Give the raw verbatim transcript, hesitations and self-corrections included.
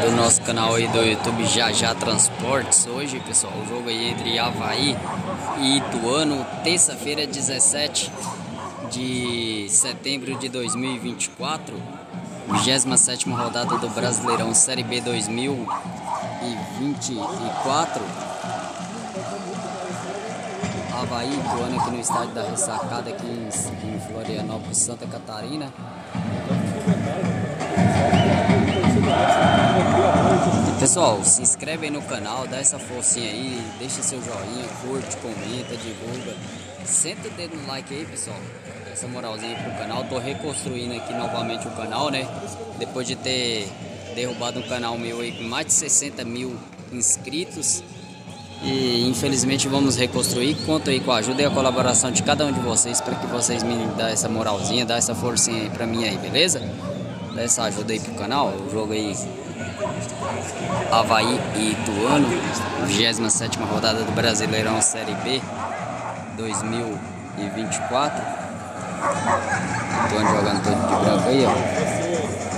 do nosso canal aí do YouTube Já Já Transportes. Hoje, pessoal, o jogo aí entre Avaí e Ituano, terça-feira, dezessete de setembro de dois mil e vinte e quatro, vigésima sétima rodada do Brasileirão Série B dois mil e vinte e quatro. Avaí e Ituano aqui no estádio da Ressacada, aqui em, em Florianópolis, Santa Catarina. Pessoal, se inscreve aí no canal, dá essa forcinha aí, deixa seu joinha, curte, comenta, divulga. Senta o dedo no like aí, pessoal. Dá essa moralzinha pro canal. Tô reconstruindo aqui novamente o canal, né? Depois de ter derrubado um canal meu aí com mais de sessenta mil inscritos. E infelizmente vamos reconstruir. Conto aí com a ajuda e a colaboração de cada um de vocês para que vocês me dão essa moralzinha, dá essa forcinha aí pra mim aí, beleza? Dá essa ajuda aí pro canal. O jogo aí Avaí e Ituano, vigésima sétima rodada do Brasileirão Série B dois mil e vinte e quatro. Ituano jogando todo de branco aí, ó.